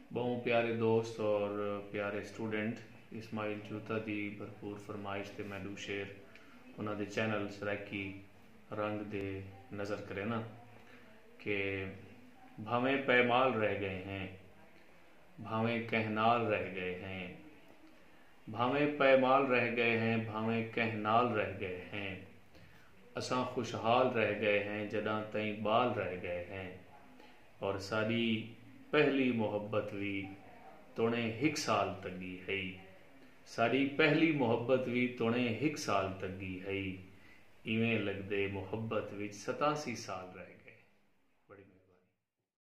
बहु प्यारे दोस्त और प्यारे स्टूडेंट इस्माइल जूता दी भरपूर फरमाइश ते मैं दू शेर उन्होंने चैनल सराकी रंग दे नज़र करे ना कि भावें पैमाल रह गए हैं, भावें कहनाल रह गए हैं, भावें पैमाल रह गए हैं, भावें कहनाल रह गए हैं, असां खुशहाल रह गए हैं जदा तई बाल रह गए हैं। और साड़ी पहली मोहब्बत भी तोणे हिक साल तगी है, साड़ी पहली मोहब्बत भी तोणे हिक साल तगी है, इवें लगदे मोहब्बत विच 87 साल रह गए।